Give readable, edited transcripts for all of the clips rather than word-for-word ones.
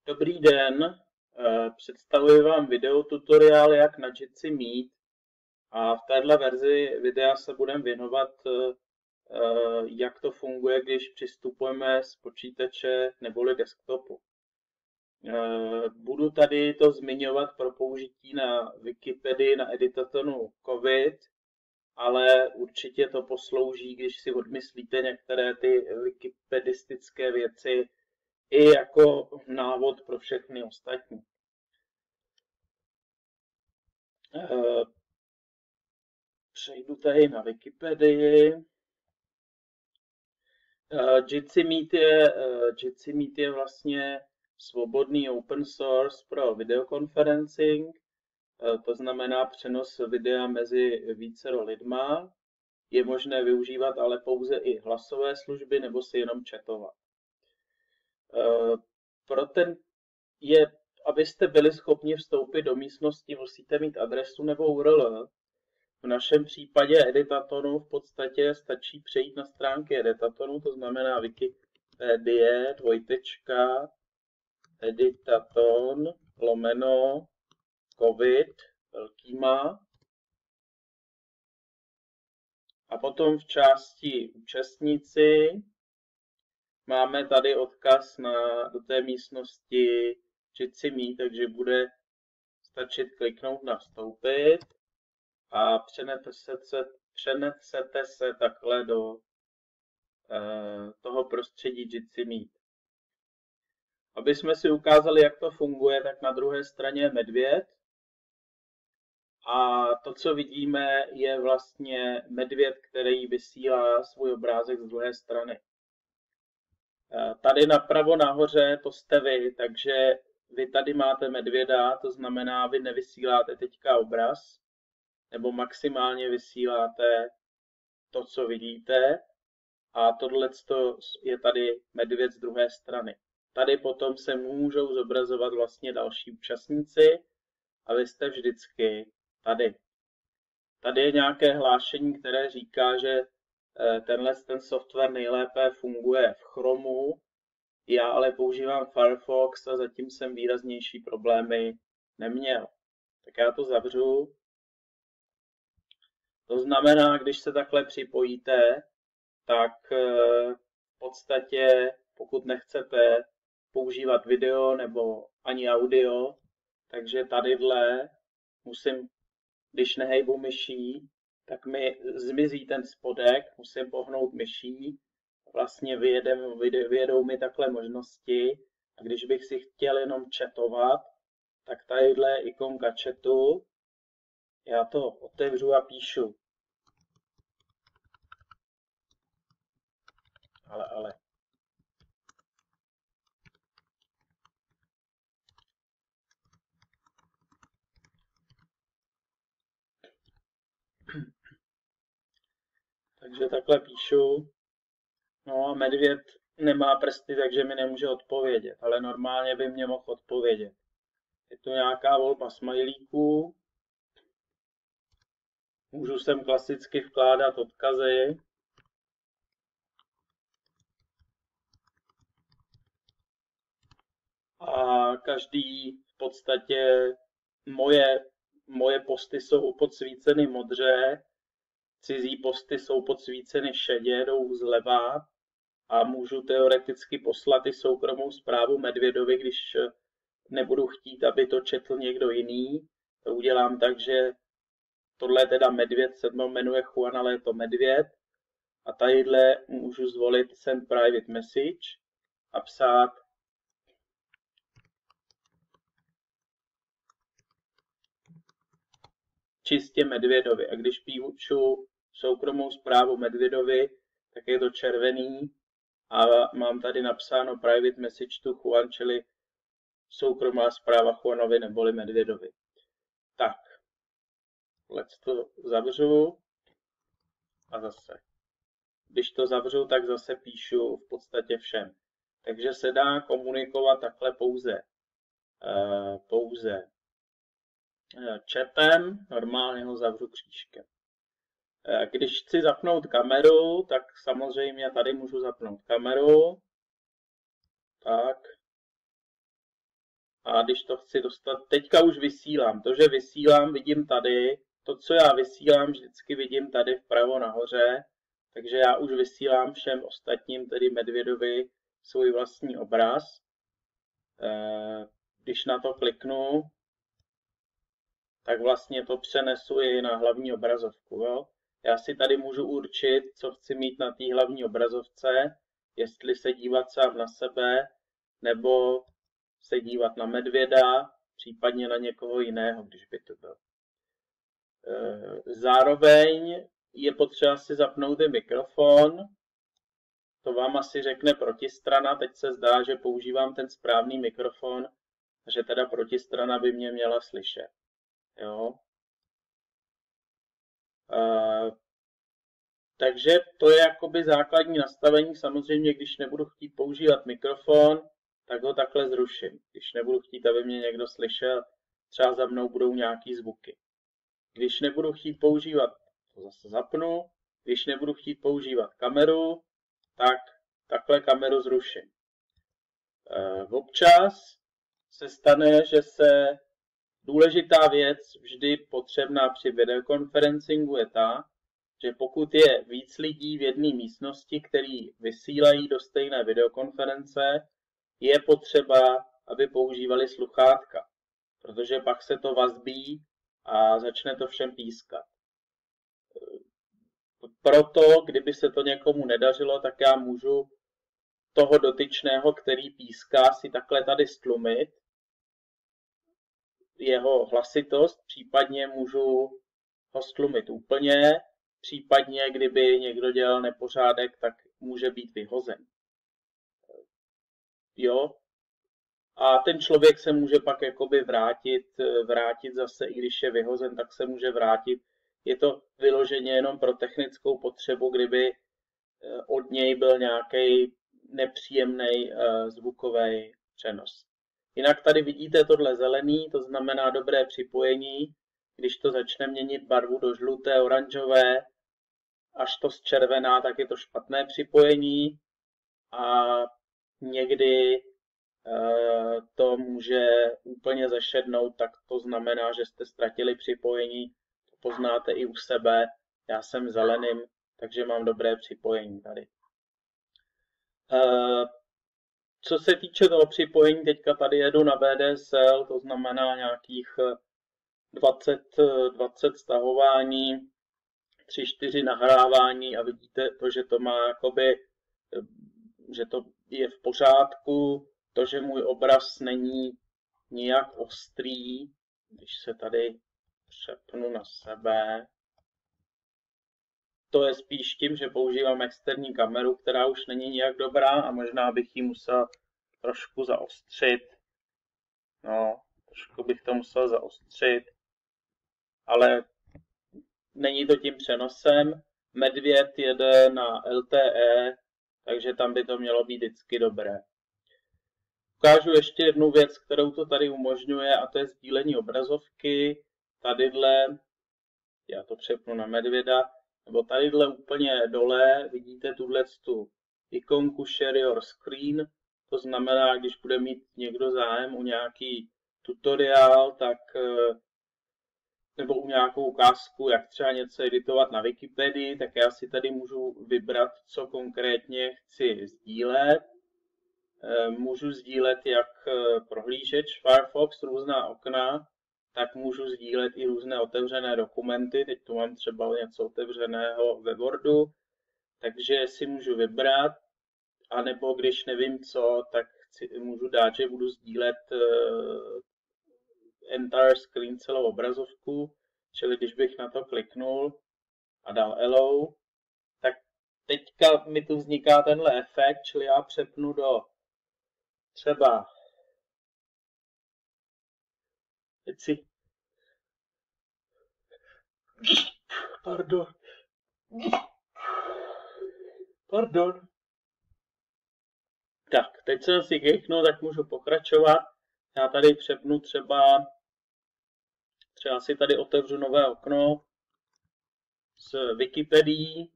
Dobrý den, představuji vám videotutoriál, jak na Jitsi Meet, a v této verzi videa se budeme věnovat, jak to funguje, když přistupujeme z počítače neboli desktopu. Budu tady to zmiňovat pro použití na Wikipedii, na editatonu COVID, ale určitě to poslouží, když si odmyslíte některé ty wikipedistické věci, i jako návod pro všechny ostatní. Přejdu tady na Wikipedii. Jitsi Meet je vlastně svobodný open source pro videokonferencing, to znamená přenos videa mezi vícero lidma. Je možné využívat ale pouze i hlasové služby nebo si jenom chatovat. Abyste byli schopni vstoupit do místnosti, musíte mít adresu nebo URL. V našem případě editatonu v podstatě stačí přejít na stránky editatonu, to znamená Wikipedie, editaton/covid velkýma. A potom v části účastníci máme tady odkaz do té místnosti Jitsi Meet, takže bude stačit kliknout na vstoupit a přenesete se takhle do toho prostředí Jitsi Meet. Aby jsme si ukázali, jak to funguje, tak na druhé straně je medvěd. A to, co vidíme, je vlastně medvěd, který vysílá svůj obrázek z druhé strany. Tady napravo nahoře to jste vy, takže vy tady máte medvěda, to znamená, vy nevysíláte teďka obraz, nebo maximálně vysíláte to, co vidíte, a tohle je tady medvěd z druhé strany. Tady potom se můžou zobrazovat vlastně další účastníci a vy jste vždycky tady. Tady je nějaké hlášení, které říká, že ten software nejlépe funguje v Chromu. Já ale používám Firefox a zatím jsem výraznější problémy neměl. Tak já to zavřu. To znamená, když se takhle připojíte, tak v podstatě, pokud nechcete používat video nebo ani audio, takže tadyhle musím, když nehejbu myší, tak mi zmizí ten spodek, musím pohnout myší, vlastně vyjedou mi takhle možnosti, a když bych si chtěl jenom chatovat, tak tadyhle je ikonka chatu, já to otevřu a píšu. Ale. Takže takhle píšu. No a medvěd nemá prsty, takže mi nemůže odpovědět, ale normálně by mě mohl odpovědět. Je tu nějaká volba smajlíků. Můžu sem klasicky vkládat odkazy. A každý v podstatě moje posty jsou podsvíceny modře, cizí posty jsou podsvíceny šedě, jdou zleva, a můžu teoreticky poslat i soukromou zprávu medvědovi, když nebudu chtít, aby to četl někdo jiný. To udělám tak, že tohle je teda medvěd, se jmenuje Juan, ale je to medvěd. A tadyhle můžu zvolit send private message a psát čistě medvědovi. A když píšu soukromou zprávu medvědovi, tak je to červený a mám tady napsáno private message to Juan, čili soukromá zpráva Juanovi neboli medvědovi. Tak, to zavřu a zase. Když to zavřu, tak zase píšu v podstatě všem. Takže se dá komunikovat takhle pouze chatem, normálně ho zavřu křížkem. Když chci zapnout kameru, tak samozřejmě tady můžu zapnout kameru. Tak. A když to chci dostat, teďka už vysílám. To, že vysílám, vidím tady. To, co já vysílám, vždycky vidím tady vpravo nahoře. Takže já už vysílám všem ostatním, tedy medvědovi, svůj vlastní obraz. Když na to kliknu, tak vlastně to přenesu i na hlavní obrazovku. Jo? Já si tady můžu určit, co chci mít na té hlavní obrazovce, jestli se dívat sám na sebe, nebo se dívat na medvěda, případně na někoho jiného, když by to byl. Zároveň je potřeba si zapnout i mikrofon. To vám asi řekne protistrana. Teď se zdá, že používám ten správný mikrofon, že teda protistrana by mě měla slyšet. Jo? Takže to je jakoby základní nastavení. Samozřejmě, když nebudu chtít používat mikrofon, tak ho takhle zruším. Když nebudu chtít, aby mě někdo slyšel, třeba za mnou budou nějaký zvuky. Když nebudu chtít používat, to zase zapnu. Když nebudu chtít používat kameru, tak takhle kameru zruším. Občas se stane, že se důležitá věc vždy potřebná při videokonferencingu je ta, že pokud je víc lidí v jedné místnosti, který vysílají do stejné videokonference, je potřeba, aby používali sluchátka, protože pak se to vazbí a začne to všem pískat. Proto, kdyby se to někomu nedařilo, tak já můžu toho dotyčného, který píská, si takhle tady stlumit, jeho hlasitost, případně můžu ho stlumit úplně, případně kdyby někdo dělal nepořádek, tak může být vyhozen. Jo? A ten člověk se může pak jakoby vrátit zase, i když je vyhozen, tak se může vrátit. Je to vyloženě jenom pro technickou potřebu, kdyby od něj byl nějaký nepříjemný zvukový přenos. Jinak tady vidíte tohle zelený, to znamená dobré připojení. Když to začne měnit barvu do žluté, oranžové, až to zčervená, tak je to špatné připojení. A někdy to může úplně zešednout, tak to znamená, že jste ztratili připojení. To poznáte i u sebe. Já jsem zeleným, takže mám dobré připojení tady. Co se týče toho připojení, teďka tady jedu na VDSL, to znamená nějakých 20 stahování, 3-4 nahrávání a vidíte to, že to má jakoby, že to je v pořádku, to, že můj obraz není nijak ostrý, když se tady přepnu na sebe. To je spíš tím, že používám externí kameru, která už není nijak dobrá a možná bych ji musel trošku zaostřit. No, trošku bych to musel zaostřit, ale není to tím přenosem. Medvěd jede na LTE, takže tam by to mělo být vždycky dobré. Ukážu ještě jednu věc, kterou to tady umožňuje, a to je sdílení obrazovky. Tadyhle, já to přepnu na medvěda, nebo tadyhle úplně dole vidíte tu ikonku Share Your Screen. To znamená, když bude mít někdo zájem o nějaký tutoriál, tak nebo u nějakou ukázku, jak třeba něco editovat na Wikipedii, tak já si tady můžu vybrat, co konkrétně chci sdílet. Můžu sdílet jak prohlížeč Firefox, různá okna, tak můžu sdílet i různé otevřené dokumenty. Teď tu mám třeba něco otevřeného ve Wordu, takže si můžu vybrat, anebo když nevím co, tak můžu dát, že budu sdílet entire screen, celou obrazovku, čili když bych na to kliknul a dal allow, tak teďka mi tu vzniká tenhle efekt, čili já přepnu do třeba Pardon. Tak, teď jsem si kliknul, tak můžu pokračovat. Já tady přepnu třeba si tady otevřu nové okno s Wikipedií,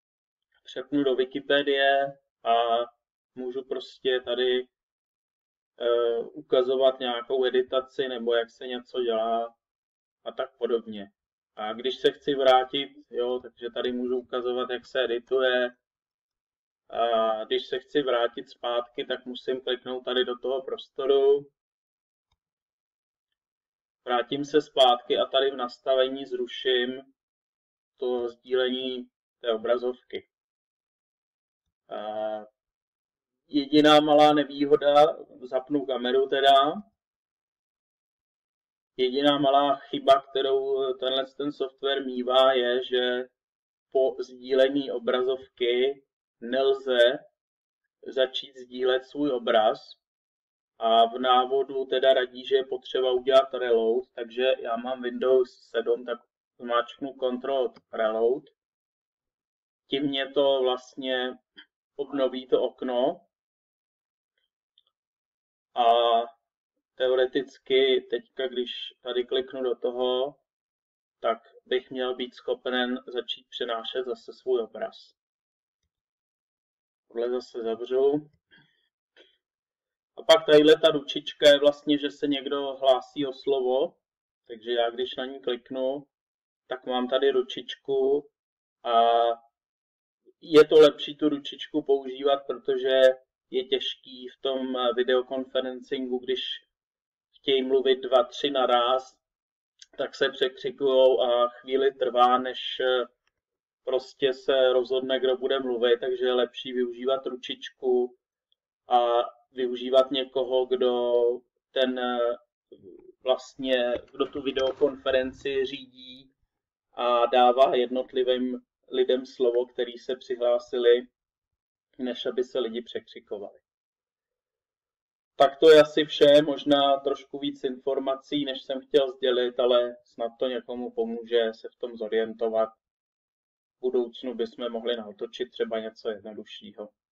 přepnu do Wikipedie a můžu prostě tady ukazovat nějakou editaci nebo jak se něco dělá a tak podobně. A když se chci vrátit, jo, takže tady můžu ukazovat, jak se edituje. A když se chci vrátit zpátky, tak musím kliknout tady do toho prostoru. Vrátím se zpátky a tady v nastavení zruším to sdílení té obrazovky. Jediná malá nevýhoda, zapnu kameru teda, jediná malá chyba, kterou ten software mívá, je, že po sdílení obrazovky nelze začít sdílet svůj obraz a v návodu teda radí, že je potřeba udělat reload, takže já mám Windows 7, tak zmáčknu Ctrl Reload. Tím mě to vlastně obnoví to okno a teoreticky teďka, když tady kliknu do toho, tak bych měl být schopen začít přenášet zase svůj obraz. Tohle zase zavřu. A pak tadyhle ta ručička je vlastně, že se někdo hlásí o slovo, takže já když na ní kliknu, tak mám tady ručičku a je to lepší tu ručičku používat, protože je těžký v tom videokonferencingu, když chtějí mluvit 2, 3 naráz, tak se překřikujou a chvíli trvá, než prostě se rozhodne, kdo bude mluvit, takže je lepší využívat ručičku a využívat někoho, kdo kdo tu videokonferenci řídí a dává jednotlivým lidem slovo, který se přihlásili, než aby se lidi překřikovali. Tak to je asi vše, možná trošku víc informací, než jsem chtěl sdělit, ale snad to někomu pomůže se v tom zorientovat. V budoucnu bychom mohli natočit třeba něco jednoduššího.